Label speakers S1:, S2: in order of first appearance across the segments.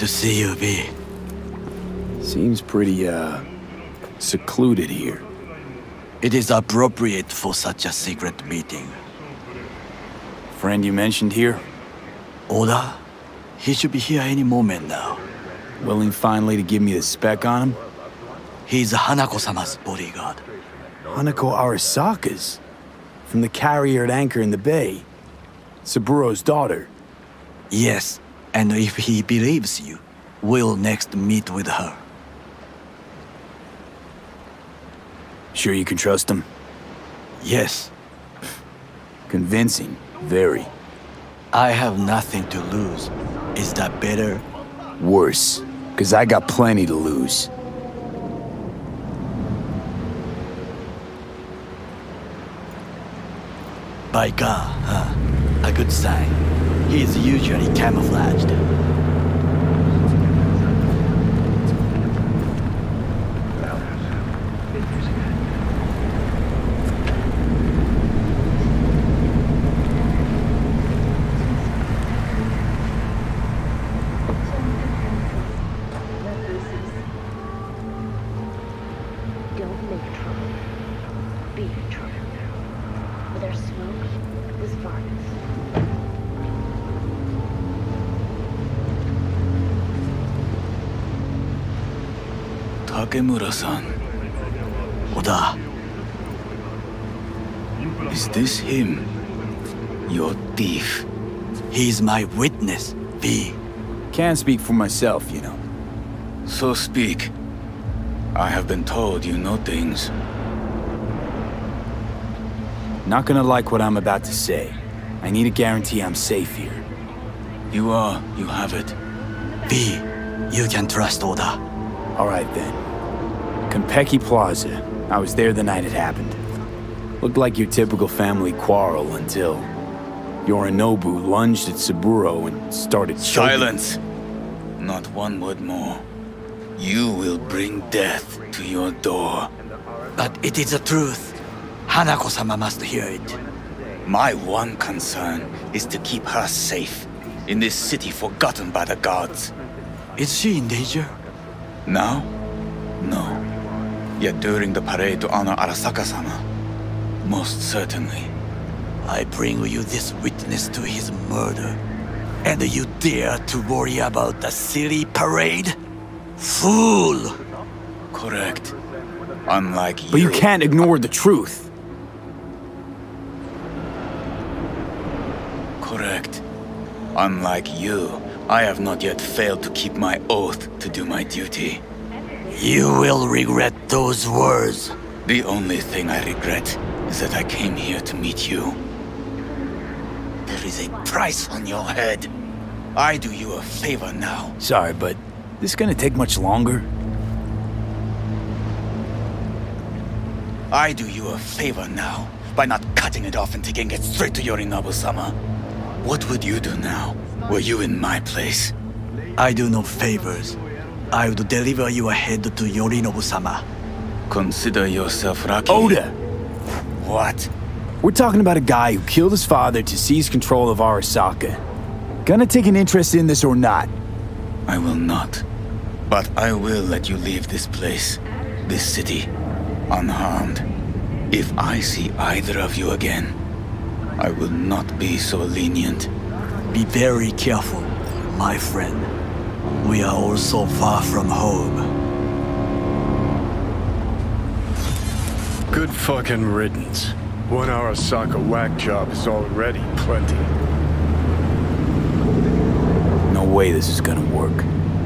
S1: to see you, V.
S2: Seems pretty, secluded here.
S1: It is appropriate for such a secret meeting.
S2: Friend you mentioned here?
S1: Oda? He should be here any moment now.
S2: Willing finally to give me the spec on him?
S1: He's Hanako-sama's bodyguard.
S2: Hanako Arasaka's? From the carrier at anchor in the bay. Saburo's daughter.
S1: Yes, and if he believes you, we'll next meet with her.
S2: Sure you can trust him?
S1: Yes.
S2: Convincing, very.
S1: I have nothing to lose. Is that better?
S2: Worse, 'cause I got plenty to lose.
S1: Baika, huh? A good sign. He is usually camouflaged.
S3: Don't make trouble. Be trouble. Where there's smoke, there's violence.
S2: Takemura-san.
S1: Oda,
S2: Is this him? Your thief?
S1: he's my witness, V.
S2: Can't speak for myself, you know. So speak. I have been told you know things. Not gonna like what I'm about to say. I need a guarantee I'm safe here. You have it.
S1: V, you can trust Oda.
S2: All right then. Konpeki Plaza. I was there the night it happened. Looked like your typical family quarrel until Yorinobu lunged at Saburo and started choking.
S4: Silence! Not one word more. You will bring death to your door.
S1: But it is the truth. Hanako-sama must hear it.
S4: My one concern is to keep her safe in this city forgotten by the gods.
S1: Is she in danger?
S4: Now? No. Yet during the parade to honor Arasaka-sama, most certainly.
S1: I bring you this witness to his murder. And you dare to worry about the silly parade? Fool!
S4: Correct. Unlike you.
S2: But you can't ignore the truth.
S4: Correct. Unlike you, I have not yet failed to keep my oath to do my duty.
S1: You will regret those words.
S4: The only thing I regret is that I came here to meet you. There is a price on your head. I do you a favor now.
S2: Sorry, but this gonna take much longer?
S4: I do you a favor now by not cutting it off and taking it straight to Yorinobu-sama. What would you do now, were you in my place?
S1: I do no favors. I would deliver your head to Yorinobu-sama.
S4: Consider yourself lucky.
S2: Oda!
S4: What?
S2: We're talking about a guy who killed his father to seize control of Arasaka. Gonna take an interest in this or not?
S4: I will not. But I will let you leave this place, this city, unharmed. If I see either of you again, I will not be so lenient.
S1: Be very careful, my friend. We are all so far from home.
S5: Good fucking riddance. One Arasaka whack job is already plenty.
S2: No way this is gonna work.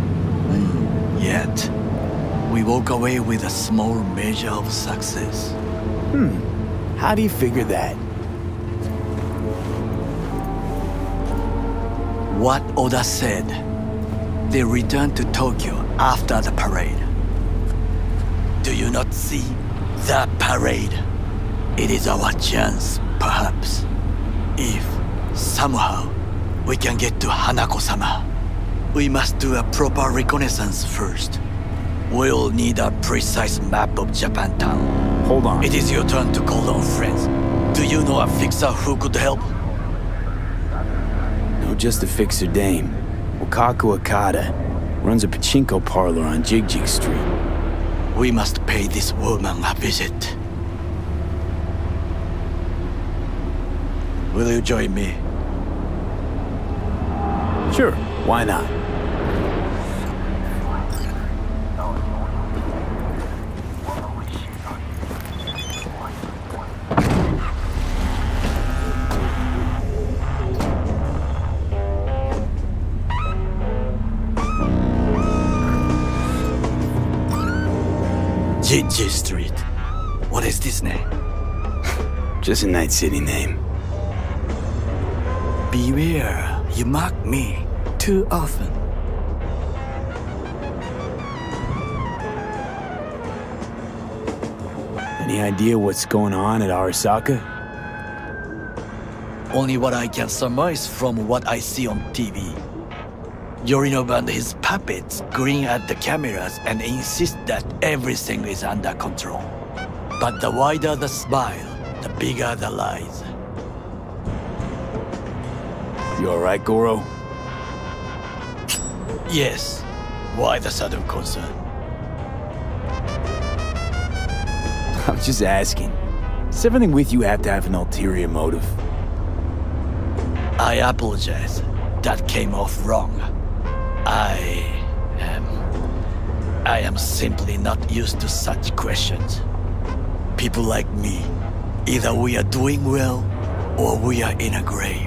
S1: Yet, we walk away with a small measure of success.
S2: How do you figure that?
S1: What Oda said. They returned to Tokyo after the parade. Do you not see the parade? It is our chance, perhaps. If, somehow, we can get to Hanako-sama. We must do a proper reconnaissance first. We'll need a precise map of Japantown.
S2: Hold on.
S1: It is your turn to call on friends. Do you know a fixer who could help?
S2: No, just a fixer dame. Wakaku Akata. Runs a pachinko parlor on Jig Street.
S1: We must pay this woman a visit. Will you join me?
S2: Sure, why not?
S1: Jig Street. What is this name?
S2: Just a Night City name.
S1: Beware, you mock me too often.
S2: Any idea what's going on at Arasaka?
S1: Only what I can surmise from what I see on TV. Yorinobu and his puppets grin at the cameras and insist that everything is under control. But the wider the smile, the bigger the lies.
S2: You alright, Goro?
S1: Yes. Why the sudden concern?
S2: I was just asking. Does everything with you have to have an ulterior motive?
S1: I apologize. That came off wrong. I am simply not used to such questions. People like me, either we are doing well or we are in a grave.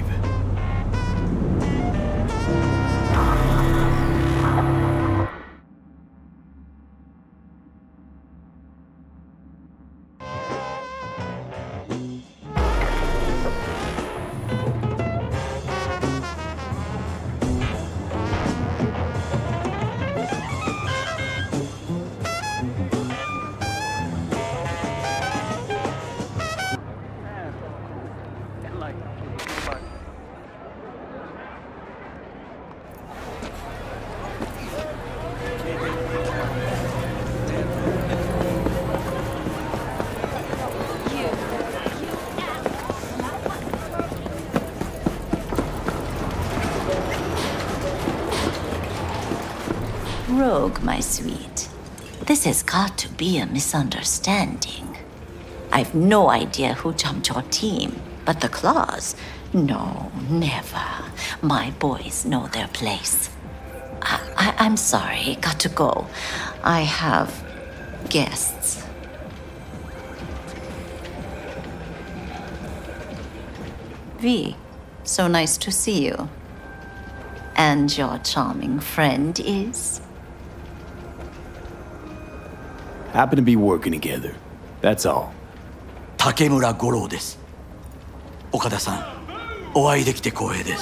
S6: Rogue, my sweet. This has got to be a misunderstanding. I've no idea who jumped your team, but the Claws? No, never. My boys know their place. I'm sorry, got to go. I have guests. V, so nice to see you. And your charming friend is?
S2: Happen to be working together. That's all.
S1: Takemura Goro です。岡田さん、お会いできて光栄です。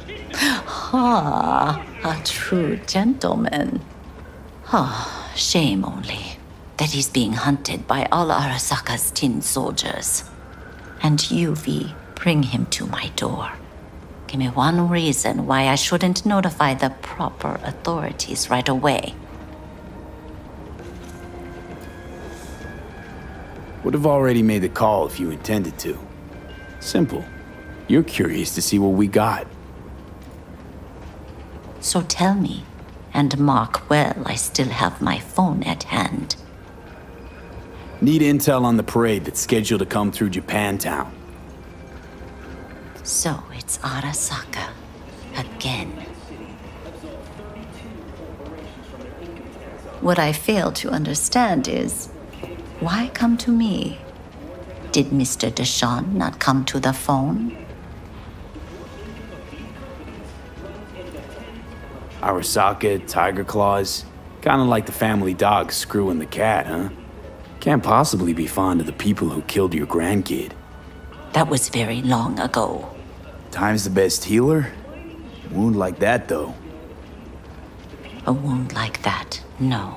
S6: Ah, a true gentleman. Ah, shame only that he's being hunted by all Arasaka's tin soldiers. And you, V, bring him to my door. Give me one reason why I shouldn't notify the proper authorities right away.
S2: Would have already made the call if you intended to. Simple. You're curious to see what we got.
S6: So tell me, and mark well I still have my phone at hand.
S2: Need intel on the parade that's scheduled to come through Japantown.
S6: So it's Arasaka again. What I fail to understand is, why come to me? Did Mr. Deshawn not come to the phone?
S2: Arasaka, Tiger Claws. Kinda like the family dog screwing the cat, huh? Can't possibly be fond of the people who killed your grandkid.
S6: That was very long ago.
S2: Time's the best healer? A wound like that, though.
S6: A wound like that, no.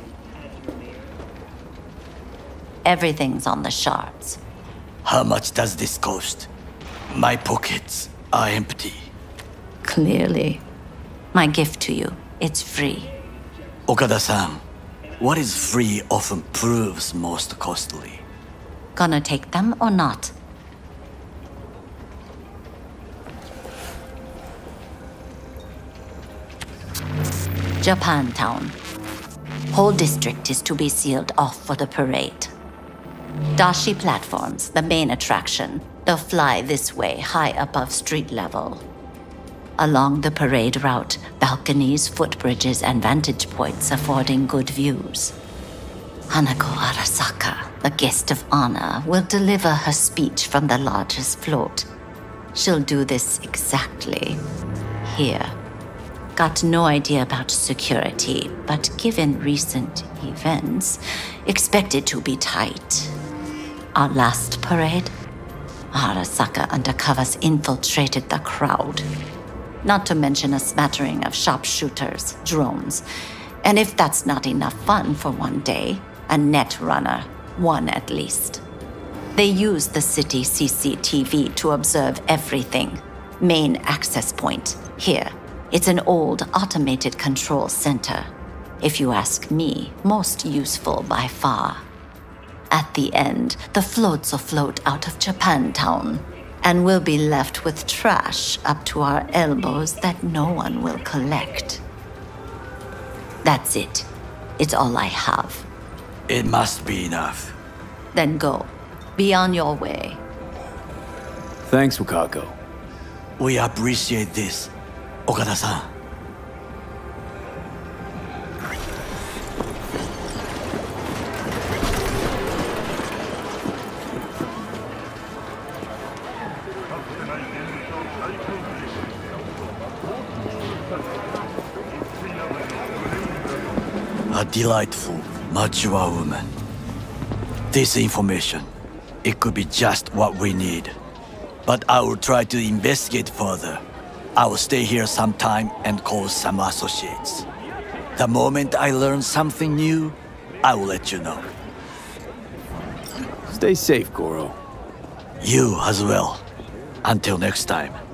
S6: Everything's on the shards.
S1: How much does this cost? My pockets are empty.
S6: Clearly. My gift to you, it's free.
S1: Okada-san, what is free often proves most costly.
S6: Gonna take them or not? Japantown. Whole district is to be sealed off for the parade. Dashi platforms, the main attraction, they'll fly this way, high above street level. Along the parade route, balconies, footbridges, and vantage points affording good views. Hanako Arasaka, the guest of honor, will deliver her speech from the largest float. She'll do this exactly here. Got no idea about security, but given recent events, expect it to be tight. Our last parade, Arasaka undercovers infiltrated the crowd. Not to mention a smattering of sharpshooters, drones, and if that's not enough fun for one day, a net runner, one at least. They use the city CCTV to observe everything. Main access point, here. It's an old automated control center. If you ask me, most useful by far. At the end, the floats will float out of Japantown, and we'll be left with trash up to our elbows that no one will collect. That's it. It's all I have.
S1: It must be enough.
S6: Then go. Be on your way.
S2: Thanks, Wakako.
S1: We appreciate this, Okada-san. A delightful, mature woman. This information, it could be just what we need. But I will try to investigate further. I will stay here some time and call some associates. The moment I learn something new, I will let you know.
S2: Stay safe, Goro.
S1: You as well. Until next time.